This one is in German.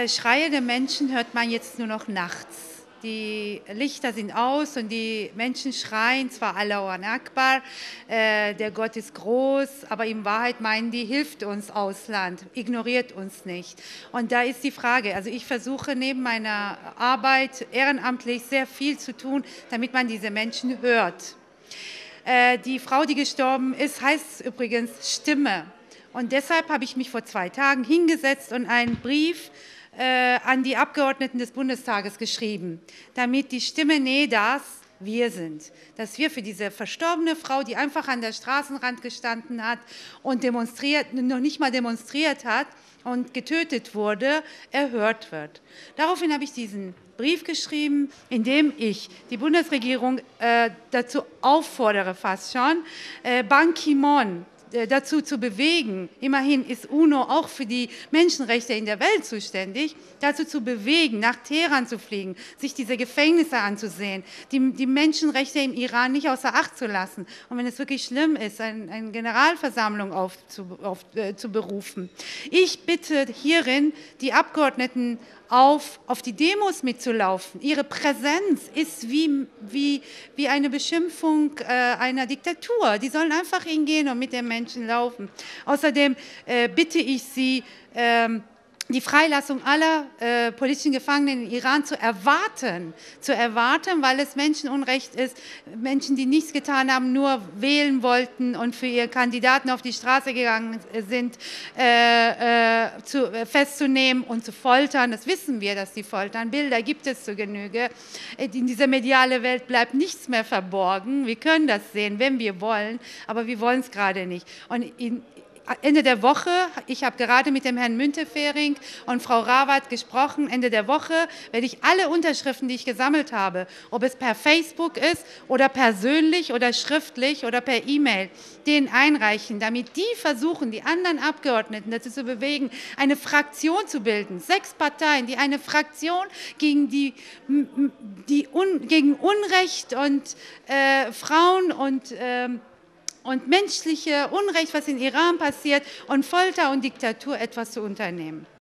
Schreie der Menschen hört man jetzt nur noch nachts. Die Lichter sind aus und die Menschen schreien zwar Allahu Akbar, der Gott ist groß, aber in Wahrheit meinen die, hilft uns Ausland, ignoriert uns nicht. Und da ist die Frage, also ich versuche neben meiner Arbeit ehrenamtlich sehr viel zu tun, damit man diese Menschen hört. Die Frau, die gestorben ist, heißt übrigens Stimme. Und deshalb habe ich mich vor 2 Tagen hingesetzt und einen Brief an die Abgeordneten des Bundestages geschrieben, damit die Stimme Nedas wir sind, dass wir für diese verstorbene Frau, die einfach an der Straßenrand gestanden hat und noch nicht mal demonstriert hat und getötet wurde, erhört wird. Daraufhin habe ich diesen Brief geschrieben, in dem ich die Bundesregierung dazu auffordere, fast schon, Ban Ki-moon dazu zu bewegen, immerhin ist UNO auch für die Menschenrechte in der Welt zuständig, dazu zu bewegen, nach Teheran zu fliegen, sich diese Gefängnisse anzusehen, die Menschenrechte im Iran nicht außer Acht zu lassen und wenn es wirklich schlimm ist, eine Generalversammlung zu berufen. Ich bitte hierin die Abgeordneten auf die Demos mitzulaufen. Ihre Präsenz ist wie eine Beschimpfung einer Diktatur. Die sollen einfach hingehen und mit den Menschen laufen. Außerdem bitte ich Sie, die Freilassung aller politischen Gefangenen im Iran zu erwarten, weil es Menschenunrecht ist, Menschen, die nichts getan haben, nur wählen wollten und für ihre Kandidaten auf die Straße gegangen sind, festzunehmen und zu foltern. Das wissen wir, dass die foltern. Bilder gibt es zu Genüge. In dieser medialen Welt bleibt nichts mehr verborgen. Wir können das sehen, wenn wir wollen, aber wir wollen es gerade nicht. Und Ende der Woche, ich habe gerade mit dem Herrn Müntefering und Frau Rawat gesprochen, Ende der Woche werde ich alle Unterschriften, die ich gesammelt habe, ob es per Facebook ist oder persönlich oder schriftlich oder per E-Mail, denen einreichen, damit die versuchen, die anderen Abgeordneten dazu zu bewegen, eine Fraktion zu bilden. 6 Parteien, die eine Fraktion gegen gegen Unrecht und Frauen und menschliche Unrecht, was in Iran passiert, und Folter und Diktatur etwas zu unternehmen.